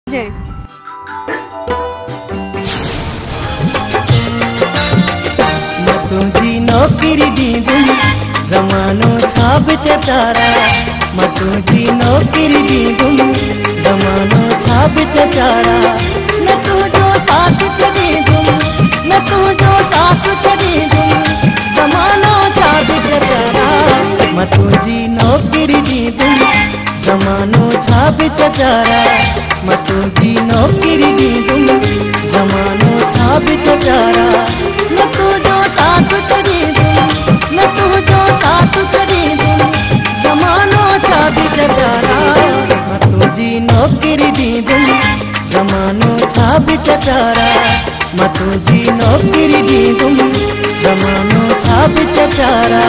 जय तुझी नौकरी दीदूं जमानो छाब चटारा, मैं तुझी नौकरी दीदूं जमानो छाब चटारा। मैं तुझो साथ छड़ी दूं, मैं तुझो साथ छड़ी दूं जमानो छाब चटारा। मैं तुझी नौकरी दीदूं जमानो छाब चटारा, मैं तुझी नौकरी दीदूं जमानो छाब चटारा। मैं तुझो साथ छड़ी दूं, मैं तुझो साथ छड़ी दूं जमानो छाब चटारा। मैं तुझी नौकरी दीदूं जमानो छाब चटारा, मैं तुझी नौकरी दीदूं जमानो छाब चटारा।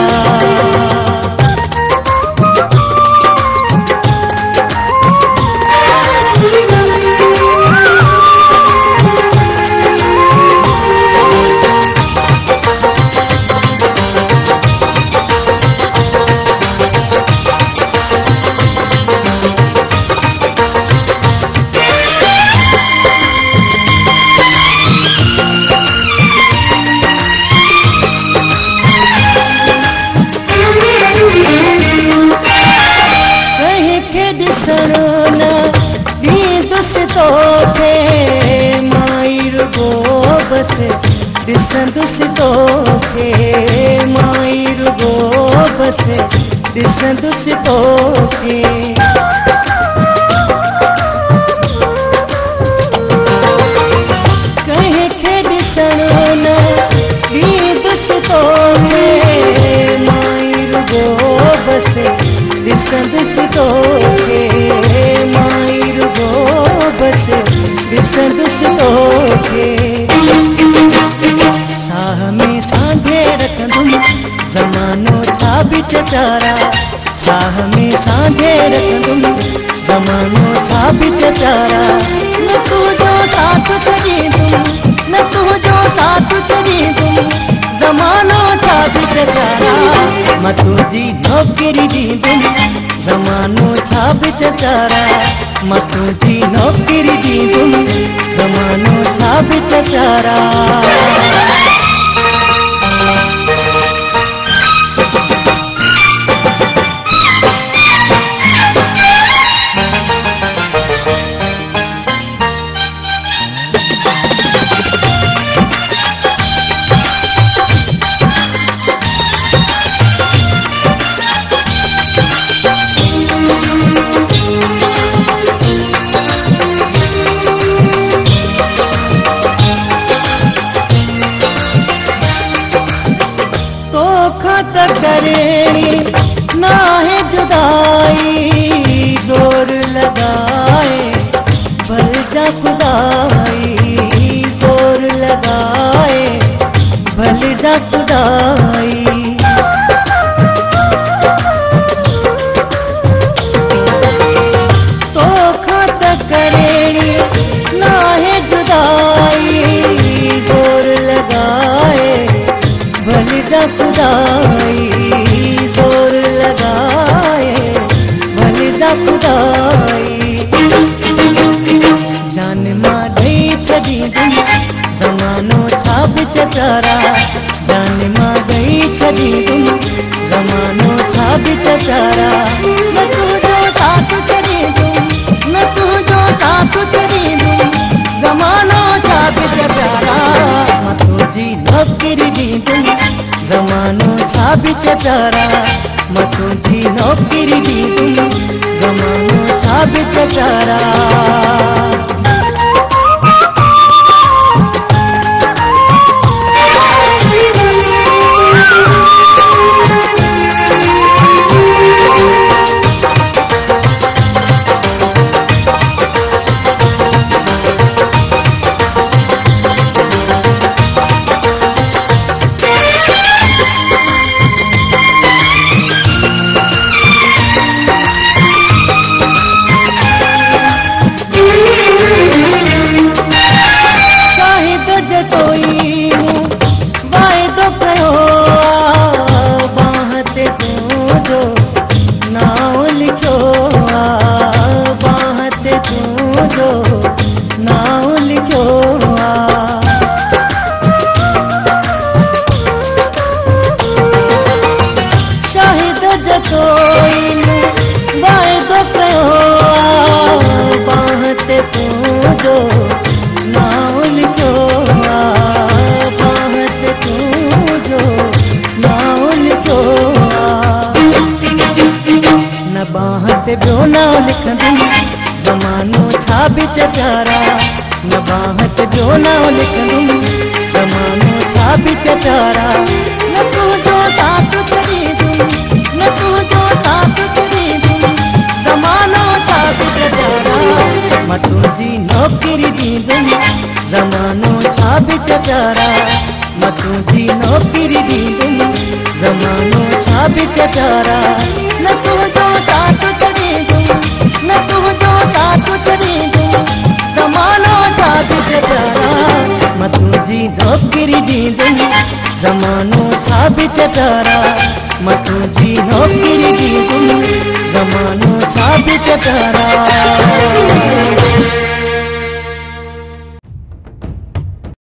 दिसंदुस तोखे माई रुगो बस दिसंदुस तोखे। कहीं खे ॾिसणो न दीदुस तोखे माई रुगो बस दिसंदुस तोखे माई रुगो बस दिसंदुस तोखे। साह में सांधे रखंदुम जमानो छाब चटारा, साह में सांधे रखंदुम जमानो छाब चटारा। न तुझो साथ छड़ी दूं, न तुझो साथ छड़ी दूं जमानो छाब चटारा। मैं तुझी नौकरी दीदूं जमानो छाब चटारा, मैं तुझी नौकरी दीदूं जमानो छाब चटारा। करेणी ना है जुदाई जोर लगाए भल जा खुदाई, जोर लगाए भल जा खुदाई। तो खत करेणी ना है जुदाई जोर लगाए भल जा खुदाई, जोर लगाए भल जा खुदाई। जान मां ॾेई छॾी दूं ज़मानो छाब चटारा, जान मां ॾेई छॾी दूं ज़मानो छाब चटारा। न तुझो साथ छॾी दूं, न तुझो साथ छॾी दूं ज़मानो छाब चटारा। मैं तुझी नौकरी दीदूं जमानो छाब चटारा, मैं तुझी नौकरी दीदूं जमानो छाब चटारा। चटारा न बाहत जो नाम लिखंदुम ज़मानो छा बि चटारा न तुझो साथ छॾींदुम न तुझो साथ छॾींदुम ज़मानो छा बि चटारा मां तुंहिंजी नौकरी ॾींदुम ज़मानो छा बि चटारा मां तुंहिंजी नौकरी ॾींदुम ज़मानो छा बि चटारा न तुझो साथ छॾींदुम न तुझो साथ छॾींदुम ज़मानो छा बि चटारा मां तुंहिंजी नौकरी ॾींदुम ज़मानो छा बि चटारा मां तुंहिंजी नौकरी ॾींदुम ज़मानो छा बि चटारा।